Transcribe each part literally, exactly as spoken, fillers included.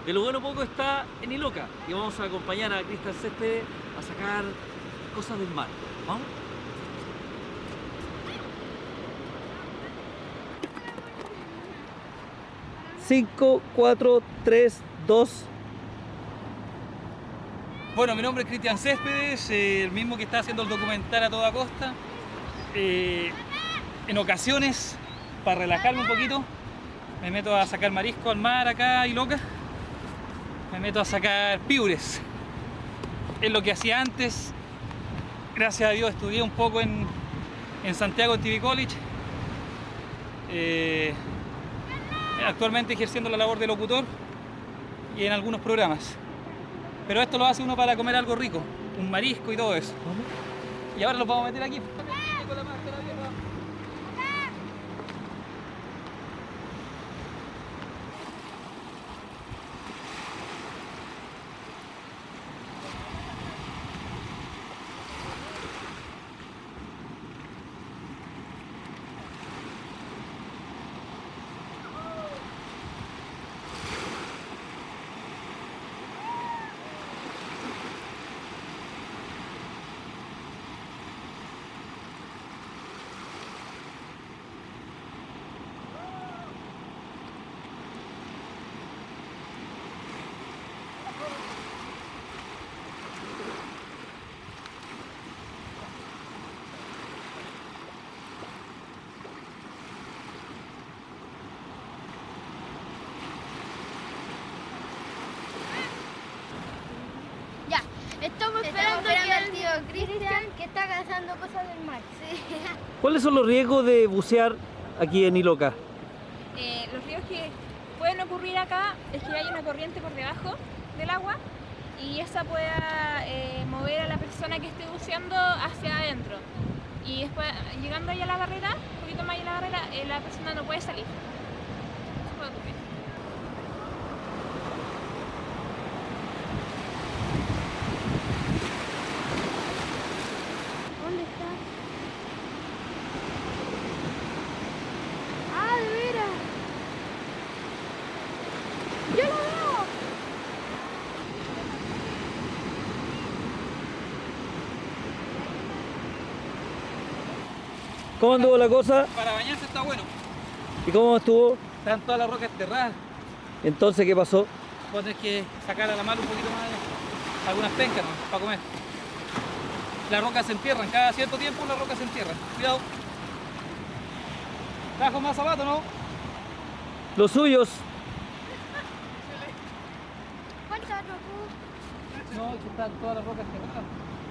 El Bueno Poco está en Iloca y vamos a acompañar a Cristian Céspedes a sacar cosas del mar. ¿Vamos? cinco, cuatro, tres, dos. Bueno, mi nombre es Cristian Céspedes, eh, el mismo que está haciendo el documental A Toda Costa. Eh, en ocasiones, para relajarme un poquito, me meto a sacar marisco al mar acá y loca. Me meto a sacar piures. Es lo que hacía antes. Gracias a Dios estudié un poco en, en Santiago, en T V College. Eh, actualmente ejerciendo la labor de locutor y en algunos programas. Pero esto lo hace uno para comer algo rico, un marisco y todo eso. Y ahora los vamos a meter aquí. Con la máscara vieja. Ya, estamos esperando, Estamos esperando que al tío Cristian, que está cazando cosas del mar. Sí. ¿Cuáles son los riesgos de bucear aquí en Iloca? Eh, los riesgos que pueden ocurrir acá es que hay una corriente por debajo del agua y esa pueda eh, mover a la persona que esté buceando hacia adentro. Y después, llegando allá a la barrera, un poquito más allá a la barrera, eh, la persona no puede salir. Eso puede ocurrir. ¿Dónde está? ¡Ah, de veras! ¡Yo lo veo! ¿Cómo anduvo la cosa? Para bañarse está bueno. ¿Y cómo estuvo? Están todas las rocas enterradas. Entonces, ¿qué pasó? Vos tenés que sacar a la mano un poquito más algunas pencas, ¿no? Para comer. Las rocas se entierran, cada cierto tiempo las rocas se entierran. Cuidado. ¿Trajo más zapatos, no? Los suyos. ¿Cuántos otros? No, que están todas las rocas enterradas.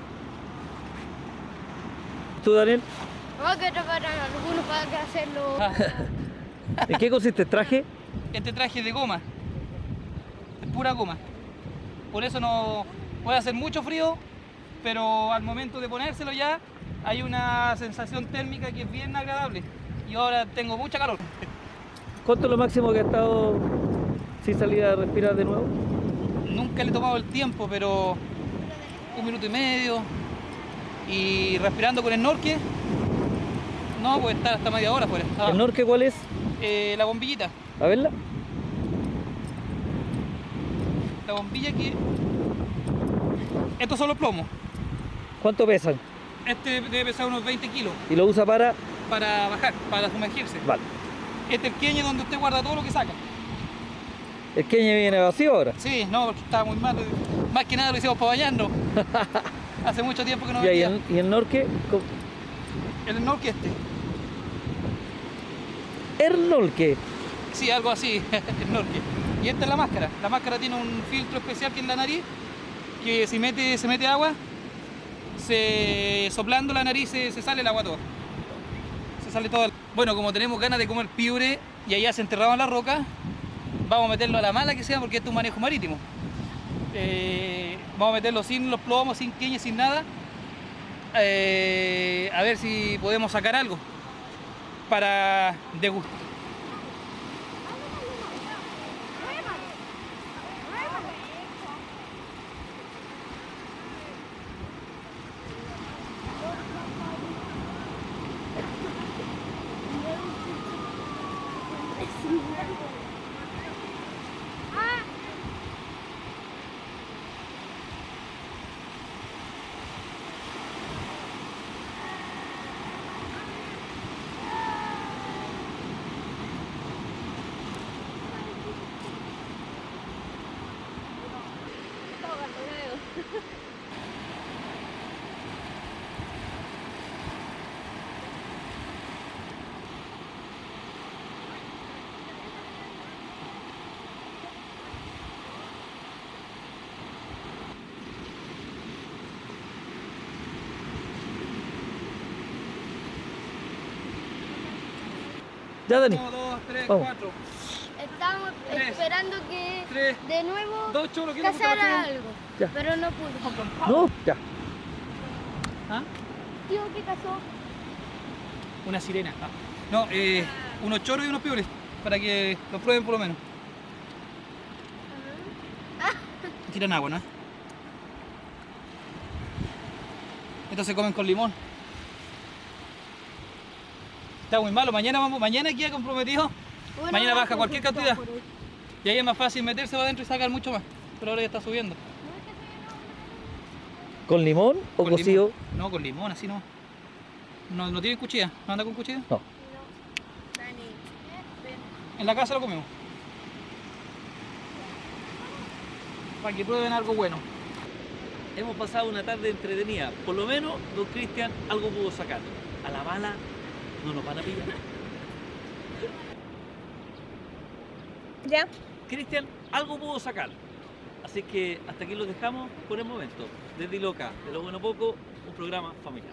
¿Tú, Daniel? Vamos a tocar a algunos para que hacerlo. ¿En qué consiste el traje? Este traje es de goma, es pura goma. Por eso no puede hacer mucho frío, pero al momento de ponérselo ya hay una sensación térmica que es bien agradable. Y ahora tengo mucha calor. ¿Cuánto es lo máximo que ha estado sin salir a respirar de nuevo? Nunca le he tomado el tiempo, pero un minuto y medio. Y respirando con el snorkel, no, puede estar hasta media hora fuera. Ah, ¿El norte cuál es? eh, la bombillita. A verla. La bombilla que... Estos son los plomos. ¿Cuánto pesan? Este debe pesar unos veinte kilos ¿Y lo usa para...? para bajar, para sumergirse. Vale. Este es el queñe donde usted guarda todo lo que saca. ¿El queñe viene vacío ahora? Sí, no, porque estaba muy mal. Más que nada lo hicimos para bañarnos. Hace mucho tiempo que no Ya, ¿y venía. el, y el norte? Co- El snorkel este. ¿El norte? Sí, algo así, el snorkel. Y esta es la máscara. La máscara tiene un filtro especial que es la nariz, que si mete, se mete agua, se, soplando la nariz se, se sale el agua toda. Se sale todo. Bueno, como tenemos ganas de comer piure y allá se enterraban las rocas, vamos a meterlo a la mala que sea porque esto es un manejo marítimo. Eh, vamos a meterlo sin los plomos, sin queñas, sin nada. Eh, a ver si podemos sacar algo para degustar. Ya, Dani. Uno, dos, tres, Vamos. cuatro. Estamos Tres. esperando que Tres. de nuevo Dos cholos que no cazara se algo, Ya. pero no pudo. No, ya. ¿Ah? Tío, ¿qué cazó? Una sirena. Ah. No, eh, unos choros y unos piures. Para que los prueben por lo menos. Tiran agua, ¿no? Estos se comen con limón. Está muy malo. Mañana vamos, mañana queda comprometido. Bueno, Mañana baja vamos, cualquier pues, cantidad. por ahí. Y ahí es más fácil meterse para adentro y sacar mucho más. Pero ahora ya está subiendo. ¿Con limón o Con cocido? limón. No, con limón, así no. No, no tiene cuchilla. ¿No anda con cuchilla? No. Dani, ven. En la casa lo comemos. Para que prueben algo bueno. Hemos pasado una tarde entretenida. Por lo menos, don Cristian algo pudo sacar. A la bala no nos van a pillar. ¿Ya? Cristian algo pudo sacar. Así que hasta aquí lo dejamos por el momento. Desde Iloca, de lo bueno poco, un programa familiar.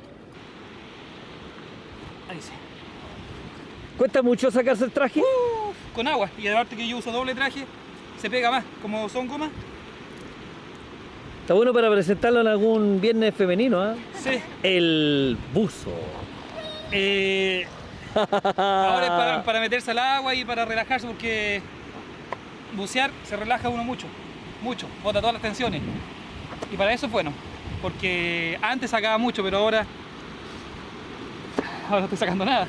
Ahí sí. ¿Cuesta mucho sacarse el traje? Con agua. Y aparte que yo uso doble traje, se pega más. Como son gomas. Está bueno para presentarlo en algún viernes femenino, ¿ah? Sí. El buzo. Eh, ahora es para, para meterse al agua y para relajarse porque bucear se relaja uno mucho, mucho, bota todas las tensiones. Y para eso es bueno, porque antes sacaba mucho, pero ahora, ahora no estoy sacando nada.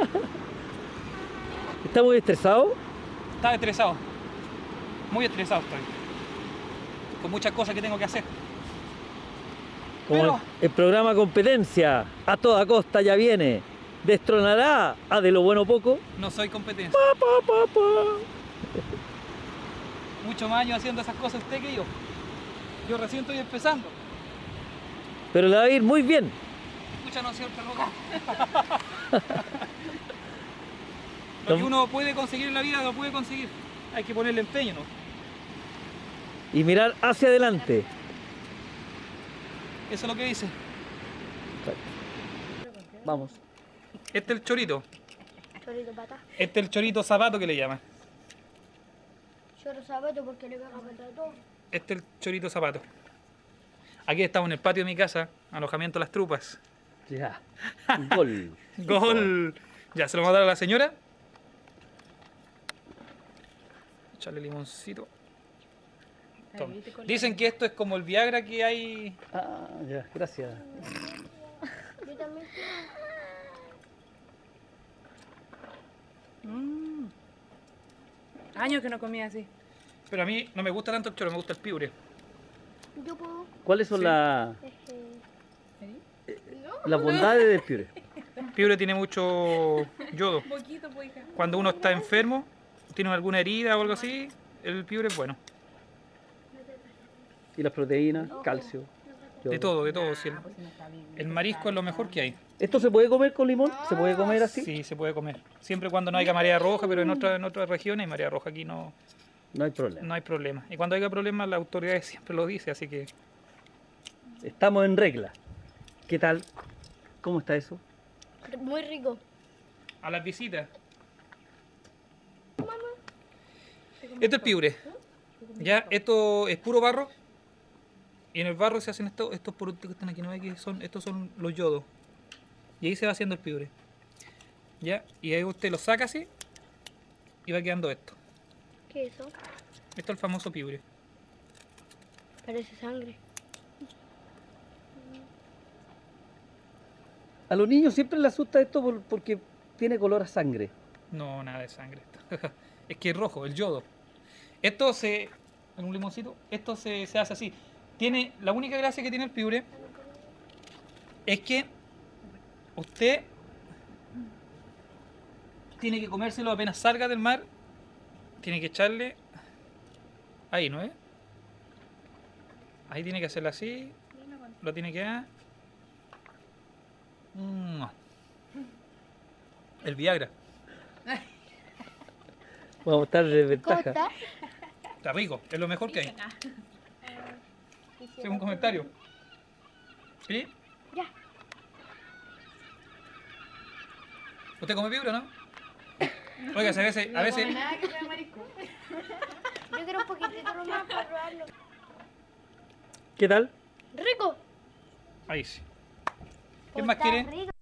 ¿Está muy estresado? Estaba estresado, muy estresado estoy, con muchas cosas que tengo que hacer. Como Pero- el, el programa Competencia, a toda costa ya viene. ¿Destronará a de lo bueno poco? No soy competencia. Pa, pa, pa, pa. Mucho más años haciendo esas cosas usted que yo. Yo recién estoy empezando. Pero le va a ir muy bien. Escucha, no sea el perro acá. Lo que uno puede conseguir en la vida lo puede conseguir. Hay que ponerle empeño, ¿no? Y mirar hacia adelante. Eso es lo que dice. Vamos. Este es el chorito. Chorito pata. Este es el chorito zapato que le llaman. Chorro zapato porque le pega pata a todo. Este es el chorito zapato. Aquí estamos en el patio de mi casa, alojamiento Las Trupas. Ya. Gol. ¡Gol! Ya, se lo vamos a dar a la señora. Echarle limoncito. Toma. Dicen que esto es como el Viagra que hay. Ah, ya, gracias. Yo también Mm. Años que no comía así. Pero a mí no me gusta tanto el choro, me gusta el piure. quiero. Yo puedo. ¿Cuáles son Sí. las, Este, las bondades del piure? El piure tiene mucho yodo. Poquito, pues, hija. Cuando uno está enfermo, tiene alguna herida o algo así, el piure es bueno. Y las proteínas, calcio. De yodo. todo, de todo. Sí, el, el marisco es lo mejor que hay. ¿Esto se puede comer con limón? ¿Se puede comer así? Sí, se puede comer. Siempre cuando no haya marea roja, pero en otras en otras regiones hay marea roja. Aquí no, No hay problema. no hay problema. Y cuando haya problemas, las autoridades siempre lo dicen, así que Estamos en regla. ¿Qué tal? ¿Cómo está eso? muy rico. a las visitas. Este es el piure. Ya, esto es puro barro. Y en el barro se hacen estos, estos productos que están aquí, ¿no ve que son? Estos son los yodos. Y ahí se va haciendo el piure. Ya, y ahí usted lo saca así y va quedando esto. ¿Qué es eso? Esto es el famoso piure. Parece sangre. A los niños siempre les asusta esto por- porque tiene color a sangre. No, nada de sangre. esto. Es que es rojo, el yodo. Esto se. En un limoncito, esto se, se hace así. Tiene. La única gracia que tiene el piure es que usted tiene que comérselo apenas salga del mar. Tiene que echarle. Ahí, ¿no es? Ahí tiene que hacerlo así. Lo tiene que dar. Mm. El Viagra. Vamos a estar de ¿Cómo ventaja. está? Está rico, es lo mejor que hay. Según comentario. ¿Sí? Ya. ¿Usted come piure o no? Oiga, a veces, a veces, Nada que sea marisco. Yo quiero un poquitito nomás para probarlo. ¿Qué tal? ¡Rico! ahí sí. ¿Qué Pues más está quiere? rico.